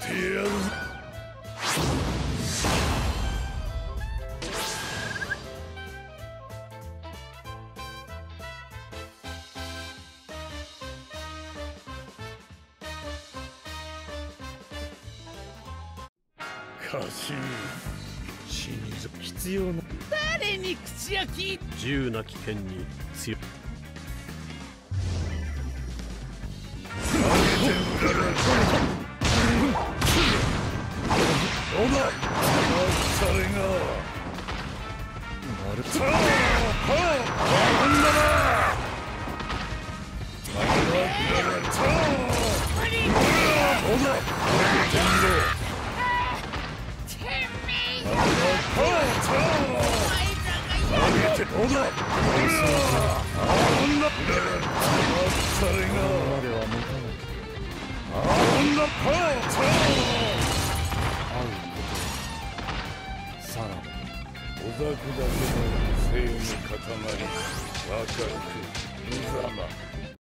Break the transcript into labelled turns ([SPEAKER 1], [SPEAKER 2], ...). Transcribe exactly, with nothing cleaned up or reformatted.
[SPEAKER 1] てやる。家臣死にぞ必要な。
[SPEAKER 2] 誰に口焼き。
[SPEAKER 1] 自由な危険に強い。どうだ。それがなる。さあ、はあ、なんだな。どうだ。てみろ。上げてどうだ。あんなそれがまでは持たない。あんなパー。さらば小沢だけの正義の塊。明るく無様。